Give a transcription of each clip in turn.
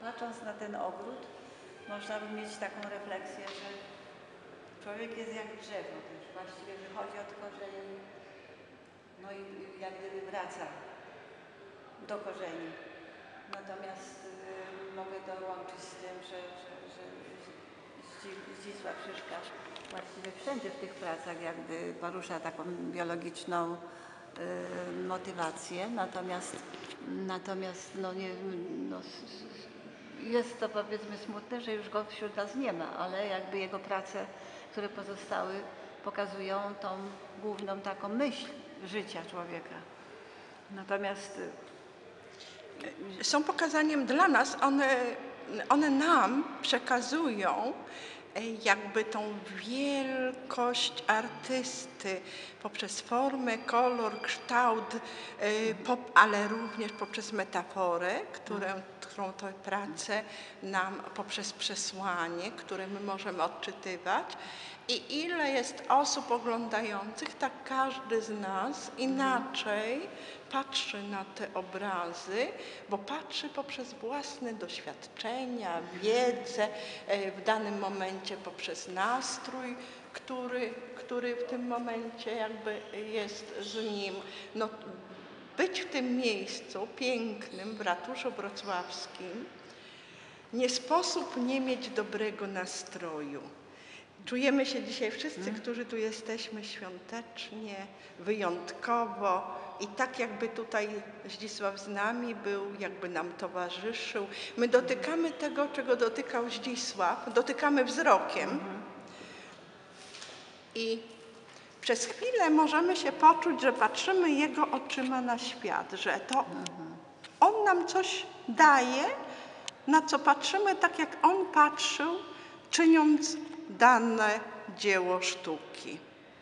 patrząc na ten ogród, można by mieć taką refleksję, że człowiek jest jak drzewo też. Właściwie wychodzi od korzeni, no i jak gdyby wraca do korzeni. Natomiast mogę to łączyć z tym, że Zdzisław Szyszka właściwie wszędzie w tych pracach jakby porusza taką biologiczną motywację, natomiast no nie, no, jest to powiedzmy smutne, że już go wśród nas nie ma, ale jakby jego prace, które pozostały, pokazują tą główną taką myśl życia człowieka. Natomiast są pokazaniem dla nas, one nam przekazują jakby tą wielkość artysty poprzez formę, kolor, kształt, ale również poprzez metaforę, którą tę pracę nam poprzez przesłanie, które my możemy odczytywać. I ile jest osób oglądających, tak każdy z nas inaczej patrzy na te obrazy, bo patrzy poprzez własne doświadczenia, wiedzę, w danym momencie poprzez nastrój, który w tym momencie jakby jest z nim. No, być w tym miejscu pięknym w ratuszu wrocławskim nie sposób nie mieć dobrego nastroju. Czujemy się dzisiaj wszyscy, którzy tu jesteśmy, świątecznie, wyjątkowo i tak jakby tutaj Zdzisław z nami był, jakby nam towarzyszył. My dotykamy tego, czego dotykał Zdzisław, dotykamy wzrokiem i przez chwilę możemy się poczuć, że patrzymy jego oczyma na świat, że to on nam coś daje, na co patrzymy tak, jak on patrzył, czyniąc dane dzieło sztuki.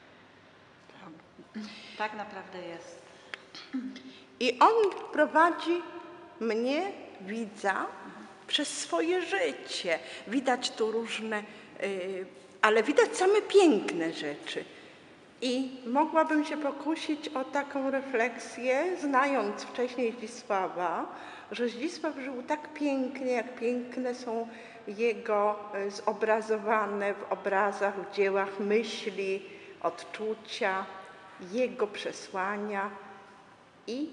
tak naprawdę jest. I on prowadzi mnie, widza, przez swoje życie. Widać tu różne, ale widać same piękne rzeczy. I mogłabym się pokusić o taką refleksję, znając wcześniej Zdzisława, że Zdzisław żył tak pięknie, jak piękne są jego zobrazowane w obrazach, w dziełach myśli, odczucia, jego przesłania. I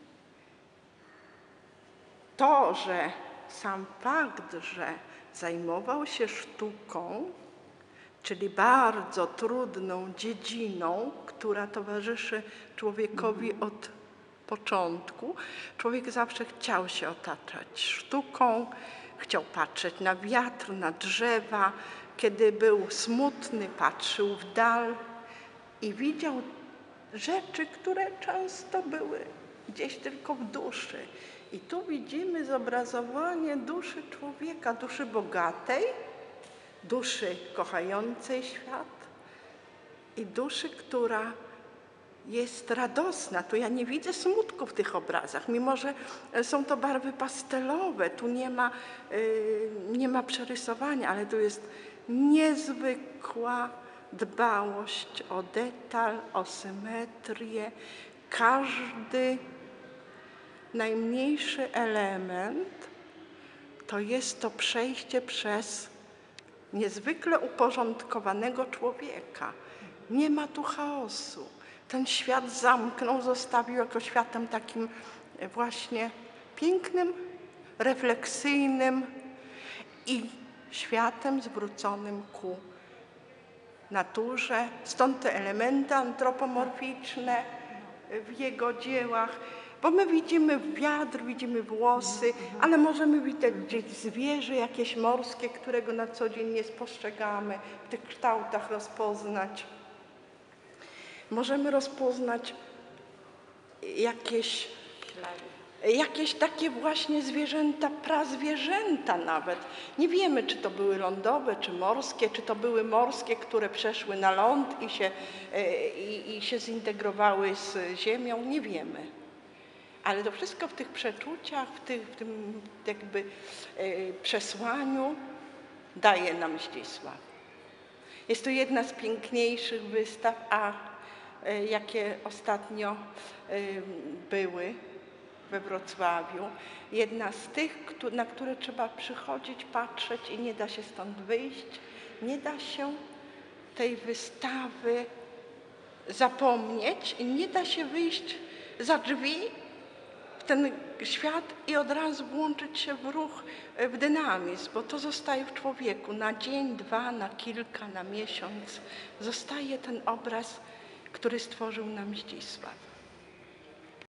to, że sam fakt, że zajmował się sztuką, czyli bardzo trudną dziedziną, która towarzyszy człowiekowi od początku. Człowiek zawsze chciał się otaczać sztuką, chciał patrzeć na wiatr, na drzewa. Kiedy był smutny, patrzył w dal i widział rzeczy, które często były gdzieś tylko w duszy. I tu widzimy zobrazowanie duszy człowieka, duszy bogatej, duszy kochającej świat i duszy, która jest radosna. Tu ja nie widzę smutku w tych obrazach, mimo że są to barwy pastelowe, tu nie ma przerysowania, ale tu jest niezwykła dbałość o detal, o symetrię. Każdy najmniejszy element to jest to przejście przez niezwykle uporządkowanego człowieka. Nie ma tu chaosu. Ten świat zamknął, zostawił jako światem takim właśnie pięknym, refleksyjnym i światem zwróconym ku naturze. Stąd te elementy antropomorficzne w jego dziełach. Bo my widzimy wiatr, widzimy włosy, ale możemy widzieć gdzieś zwierzę jakieś morskie, którego na co dzień nie spostrzegamy, w tych kształtach rozpoznać. Możemy rozpoznać jakieś takie właśnie zwierzęta, prazwierzęta nawet. Nie wiemy, czy to były lądowe, czy morskie, czy to były morskie, które przeszły na ląd i się zintegrowały z ziemią. Nie wiemy. Ale to wszystko w tych przeczuciach, w tym jakby przesłaniu daje nam Zdzisław. Jest to jedna z piękniejszych wystaw, jakie ostatnio były we Wrocławiu. Jedna z tych, na które trzeba przychodzić, patrzeć i nie da się stąd wyjść. Nie da się tej wystawy zapomnieć i nie da się wyjść za drzwi w ten świat i od razu włączyć się w ruch, w dynamizm, bo to zostaje w człowieku na dzień, dwa, na kilka, na miesiąc. Zostaje ten obraz, który stworzył nam Zdzisław.